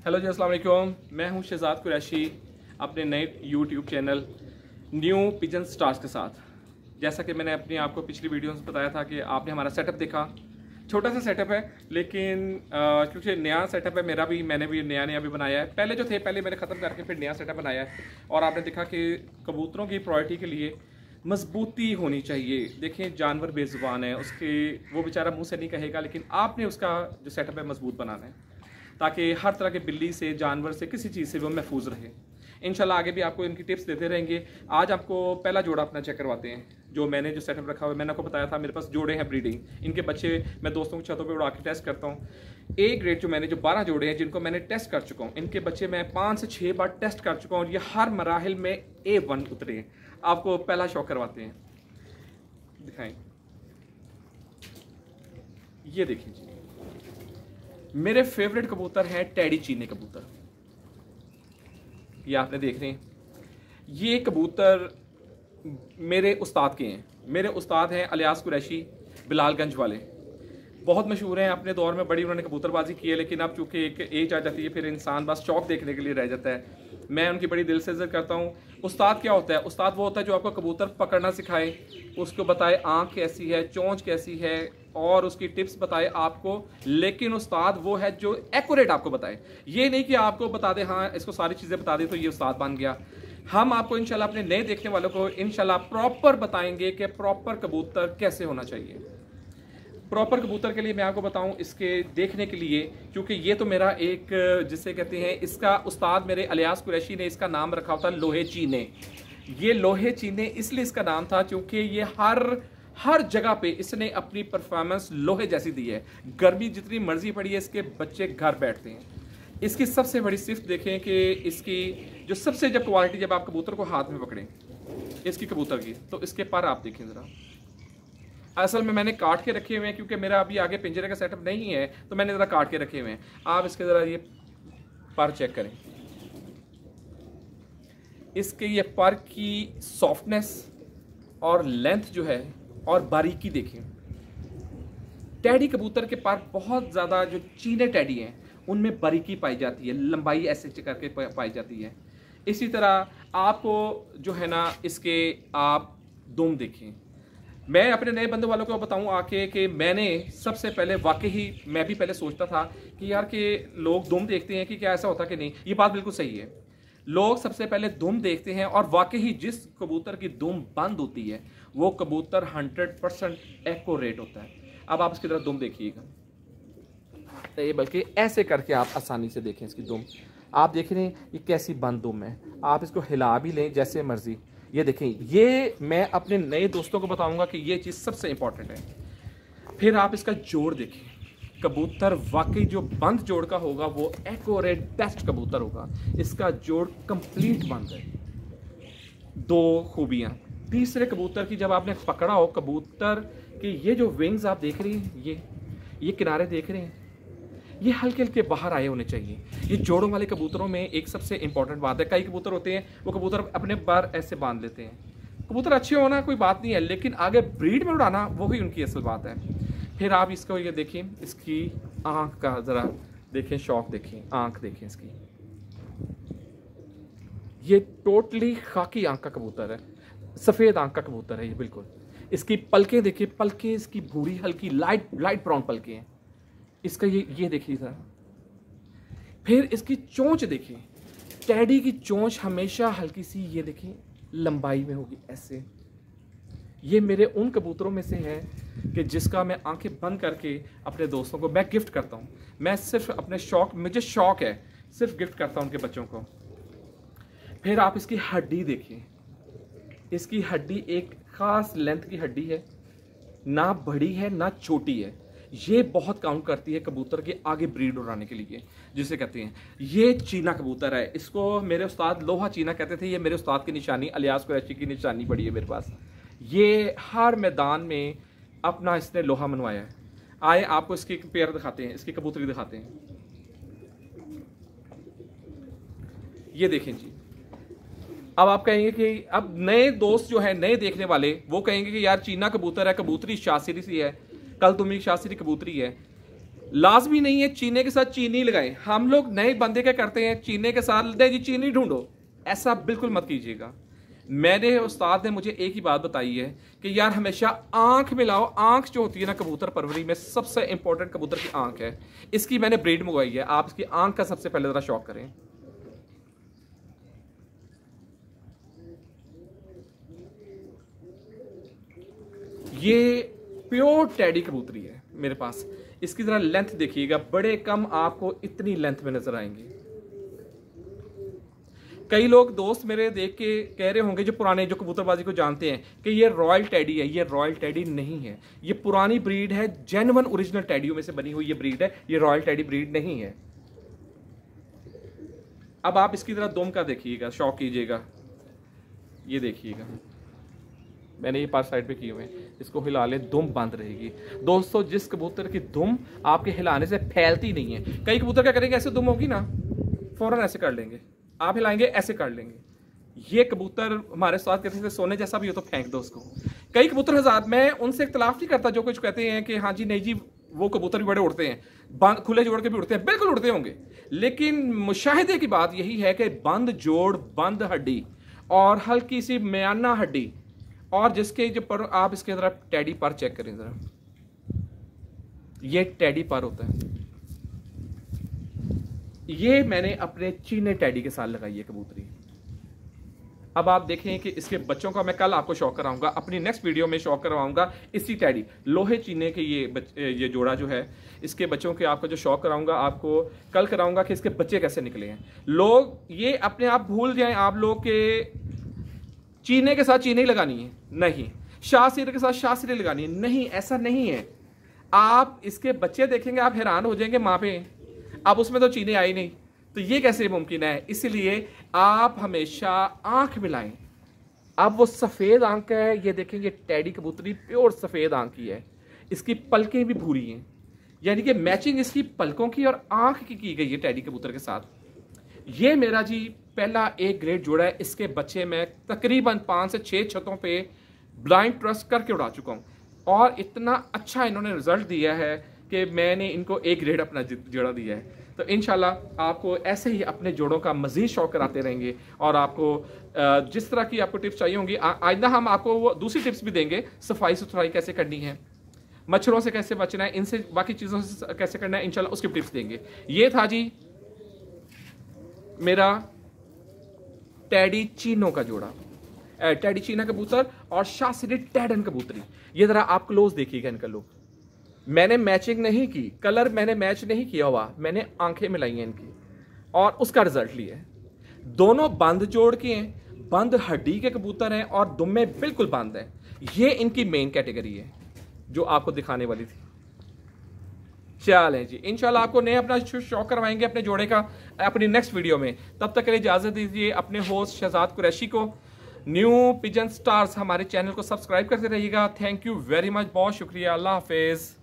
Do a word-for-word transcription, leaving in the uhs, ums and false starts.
Hello जी, अस्सलाम वालेकुम। मैं हूं शहजाद कुरैशी अपने नए YouTube channel new pigeon stars के साथ। जैसा कि मैंने अपनी आपको पिछली वीडियो में बताया था कि आपने हमारा सेटअप देखा, छोटा सा सेटअप है लेकिन क्योंकि नया सेटअप है मेरा भी, मैंने भी नया नया भी बनाया है। पहले जो थे पहले मैंने ख़त्म करके फिर नया सेटअप बनाया है और आपने देखा कि कबूतरों की प्रायोरिटी के लिए मजबूती होनी चाहिए। देखें जानवर बेजुबान है, उसके वो बेचारा मुंह से नहीं कहेगा, लेकिन आपने उसका जो सेटअप है मजबूत बनाना है ताकि हर तरह के बिल्ली से, जानवर से, किसी चीज़ से वो महफूज रहे। इंशाल्लाह आगे भी आपको इनकी टिप्स देते रहेंगे। आज आपको पहला जोड़ा अपना चेक करवाते हैं जो मैंने जो सेटअप रखा हुआ है। मैंने आपको बताया था मेरे पास जोड़े हैं ब्रीडिंग, इनके बच्चे मैं दोस्तों की छतों पे उड़ा के टेस्ट करता हूँ। ए ग्रेड जो मैंने जो बारह जोड़े हैं जिनको मैंने टेस्ट कर चुका हूँ, इनके बच्चे मैं पाँच से छः बार टेस्ट कर चुका हूँ और ये हर मराहिल में ए वन उतरे हैं। आपको पहला शौक करवाते हैं, दिखाएं। ये देखिए जी, मेरे फेवरेट कबूतर हैं टेडी चीने कबूतर। ये आपने देख रहे हैं, ये कबूतर मेरे उस्ताद के हैं। मेरे उस्ताद हैं अलियास कुरैशी, बिलालगंज वाले, बहुत मशहूर हैं। अपने दौर में बड़ी उन्होंने कबूतरबाजी की है, लेकिन अब चूंकि एक एज आ जाती है फिर इंसान बस शौक देखने के लिए रह जाता है। मैं उनकी बड़ी दिल से इज्जत करता हूँ। उस्ताद क्या होता है? उस्ताद वो होता है जो आपको कबूतर पकड़ना सिखाए, उसको बताए आँख कैसी है, चोंच कैसी है और उसकी टिप्स बताए आपको। लेकिन उस्ताद वो है जो एक्यूरेट आपको बताए, ये नहीं कि आपको बता दे हाँ इसको सारी चीज़ें बता दे तो ये उस्ताद बन गया। हम आपको इंशाल्लाह अपने नए देखने वालों को इंशाल्लाह प्रॉपर बताएंगे कि प्रॉपर कबूतर कैसे होना चाहिए। प्रॉपर कबूतर के लिए मैं आपको बताऊं, इसके देखने के लिए, क्योंकि ये तो मेरा एक जिसे कहते हैं, इसका उस्ताद मेरे अलियास कुरैशी ने इसका नाम रखा था लोहे चीने। ये लोहे चीने इसलिए इसका नाम था क्योंकि ये हर हर जगह पे इसने अपनी परफॉर्मेंस लोहे जैसी दी है। गर्मी जितनी मर्जी पड़ी है, इसके बच्चे घर बैठते हैं। इसकी सबसे बड़ी सिर्फ देखें कि इसकी जो सबसे जब क्वालिटी, जब आप कबूतर को हाथ में पकड़ें इसकी कबूतर की, तो इसके पर आप देखें ज़रा। असल में मैंने काट के रखे हुए हैं क्योंकि मेरा अभी आगे पिंजरे का सेटअप नहीं है, तो मैंने ज़रा काट के रखे हुए हैं। आप इसके ज़रा ये पर चेक करें, इसके ये पर की सॉफ्टनेस और लेंथ जो है और बारीकी देखें। टैडी कबूतर के पर बहुत ज़्यादा, जो चीने टैडी हैं उनमें बारीकी पाई जाती है, लंबाई ऐसे करके पाई जाती है। इसी तरह आपको जो है ना इसके आप दुम देखें। मैं अपने नए बंदे वालों को बताऊं आके कि मैंने सबसे पहले वाकई ही मैं भी पहले सोचता था कि यार कि लोग दुम देखते हैं कि क्या ऐसा होता कि नहीं। ये बात बिल्कुल सही है, लोग सबसे पहले दुम देखते हैं और वाकई ही जिस कबूतर की दुम बंद होती है वो कबूतर हंड्रेड परसेंट एक्यूरेट होता है। अब आप इसकी तरफ दुम देखिएगा, ये बल्कि ऐसे करके आप आसानी से देखें इसकी दुम। आप देख रहे हैं ये कैसी बंद दुम है, आप इसको हिला भी लें जैसे मर्जी। ये देखें, ये मैं अपने नए दोस्तों को बताऊंगा कि ये चीज़ सबसे इंपॉर्टेंट है। फिर आप इसका जोड़ देखें, कबूतर वाकई जो बंद जोड़ का होगा वो एक्यूरेट बेस्ट कबूतर होगा। इसका जोड़ कंप्लीट बंद है। दो खूबियां। तीसरे कबूतर की जब आपने पकड़ा हो कबूतर के, ये जो विंग्स आप देख रहे हैं, ये ये किनारे देख रहे हैं, ये हल्के हल्के बाहर आए होने चाहिए। ये जोड़ों वाले कबूतरों में एक सबसे इंपॉर्टेंट बात है। कई कबूतर होते हैं वो कबूतर अपने पर ऐसे बांध लेते हैं। कबूतर अच्छे होना कोई बात नहीं है, लेकिन आगे ब्रीड में उड़ाना वो ही उनकी असल बात है। फिर आप इसको ये देखें, इसकी आँख का ज़रा देखें, शौक देखें, आँख देखें इसकी। ये टोटली खाकी आँख का कबूतर है, सफ़ेद आँख का कबूतर है ये बिल्कुल। इसकी पलकें देखिए, पलकें इसकी भूरी हल्की लाइट लाइट ब्राउन पलकें हैं इसका। ये ये देखिए सर। फिर इसकी चोंच देखिए, टैडी की चोंच हमेशा हल्की सी, ये देखिए लंबाई में होगी ऐसे। ये मेरे उन कबूतरों में से है कि जिसका मैं आंखें बंद करके अपने दोस्तों को मैं गिफ्ट करता हूँ। मैं सिर्फ अपने शौक, मुझे शौक है, सिर्फ गिफ्ट करता हूँ उनके बच्चों को। फिर आप इसकी हड्डी देखिए, इसकी हड्डी एक ख़ास लेंथ की हड्डी है, ना बड़ी है ना छोटी है। ये बहुत काउंट करती है कबूतर के आगे ब्रीड उड़ाने के लिए, जिसे कहते हैं। ये चीना कबूतर है, इसको मेरे उस्ताद लोहा चीना कहते थे। ये मेरे उस्ताद की निशानी, अलियास कुरैशी की निशानी पड़ी है मेरे पास। ये हर मैदान में अपना इसने लोहा मनवाया है। आए आपको इसकी पेयर दिखाते हैं, इसकी कबूतरी दिखाते हैं। ये देखें जी। अब आप कहेंगे कि अब नए दोस्त जो है, नए देखने वाले, वो कहेंगे कि यार चीना कबूतर है, कबूतरी शासिरी सी है। कल तुम एक शास्त्री कबूतरी है। लाजमी नहीं है चीने के साथ चीनी लगाएं। हम लोग नए बंदे क्या करते हैं, चीने के साथ दे जी चीनी ढूंढो, ऐसा बिल्कुल मत कीजिएगा। मेरे उस्ताद ने मुझे एक ही बात बताई है कि यार हमेशा आंख मिलाओ। आंख जो होती है ना कबूतर परवरी में सबसे इंपॉर्टेंट कबूतर की आंख है। इसकी मैंने ब्रीड मंगवाई है, आप इसकी आंख का सबसे पहले जरा शौक करें। ये प्योर टैडी कबूतरी है मेरे पास। इसकी जरा लेंथ देखिएगा, बड़े कम आपको इतनी लेंथ में नजर आएंगी। कई लोग दोस्त मेरे देख के कह रहे होंगे जो पुराने जो कबूतरबाजी को जानते हैं कि ये रॉयल टैडी है। ये रॉयल टैडी नहीं है, ये पुरानी ब्रीड है, जेन्युइन ओरिजिनल टैडियों में से बनी हुई ये ब्रीड है। ये रॉयल टैडी ब्रीड नहीं है। अब आप इसकी तरह दुम का देखिएगा, शौक कीजिएगा। ये देखिएगा, मैंने ये पास साइड पे किए हुए हैं, इसको हिला ले दुम बंद रहेगी। दोस्तों जिस कबूतर की दुम आपके हिलाने से फैलती नहीं है, कई कबूतर क्या करेंगे, ऐसे दुम होगी ना फौरन ऐसे कर लेंगे, आप हिलाएंगे ऐसे कर लेंगे। ये कबूतर हमारे साथ कहते थे सोने जैसा भी हो तो फेंक दो उसको। कई कबूतर हजार, मैं उनसे इख्तलाफ नहीं करता जो कुछ कहते हैं कि हाँ जी नहीं जी वो कबूतर भी बड़े उड़ते हैं, खुले जोड़ के भी उड़ते हैं, बिल्कुल उड़ते होंगे। लेकिन मुशाहिदे की बात यही है कि बंद जोड़, बंद हड्डी और हल्की सी म्याना हड्डी, और जिसके जो पर आप इसके जरा टैडी पर चेक करें जरा, ये टैडी पर होता है। ये मैंने अपने चीने टैडी के साथ लगाई है कबूतरी। अब आप देखें कि इसके बच्चों का मैं कल आपको शौक कराऊंगा, अपनी नेक्स्ट वीडियो में शौक करवाऊंगा इसी टैडी लोहे चीने के ये बच, ये जोड़ा जो है, इसके बच्चों के आपको जो शौक कराऊंगा आपको कल कराऊंगा कि इसके बच्चे कैसे निकले हैं। लोग ये अपने आप भूल जाएं आप लोग के चीने के साथ चीनी लगानी है, नहीं। शाह सिरे के साथ शाह सिरे लगानी है, नहीं, ऐसा नहीं है। आप इसके बच्चे देखेंगे आप हैरान हो जाएंगे माँ पे, अब उसमें तो चीनी आई नहीं, तो ये कैसे मुमकिन है। इसलिए आप हमेशा आंख मिलाएं। अब वो सफ़ेद आंख है, ये देखेंगे टैडी कबूतरी प्योर सफ़ेद आंख की है, इसकी पलकें भी भूरी हैं, यानी कि मैचिंग इसकी पलकों की और आंख की की गई है टैडी कबूतर के साथ। ये मेरा जी पहला एक ग्रेड जोड़ा है। इसके बच्चे मैं तकरीबन पाँच से छः छतों पे ब्लाइंड ट्रस्ट करके उड़ा चुका हूँ, और इतना अच्छा इन्होंने रिजल्ट दिया है कि मैंने इनको एक ग्रेड अपना जोड़ा दिया है। तो इंशाल्लाह आपको ऐसे ही अपने जोड़ों का मज़ीद शौक कराते रहेंगे, और आपको जिस तरह की आपको टिप्स चाहिए होंगी आइंदा हम आपको वो दूसरी टिप्स भी देंगे, सफाई सुथराई कैसे करनी है, मच्छरों से कैसे बचना है, इनसे बाकी चीज़ों से कैसे करना है, इंशाल्लाह उसकी टिप्स देंगे। ये था जी मेरा टैडी चीनों का जोड़ा, टैडी चीना कबूतर और शाहसिरी टैडन कबूतरी। ये जरा आप क्लोज देखिएगा इनका लुक। मैंने मैचिंग नहीं की, कलर मैंने मैच नहीं किया हुआ, मैंने आंखें मिलाई हैं इनकी और उसका रिजल्ट लिया है। दोनों बंद जोड़ के हैं, बंद हड्डी के कबूतर हैं और दुम्मे बिल्कुल बंद हैं। ये इनकी मेन कैटेगरी है जो आपको दिखाने वाली थी। चलें जी, इंशाल्लाह आपको नए अपना शौक करवाएंगे अपने जोड़े का अपनी नेक्स्ट वीडियो में। तब तक के लिए इजाज़त दीजिए अपने होस्ट शहजाद कुरैशी को। न्यू पिजन स्टार्स हमारे चैनल को सब्सक्राइब करते रहिएगा। थैंक यू वेरी मच, बहुत शुक्रिया, अल्लाह हाफिज़।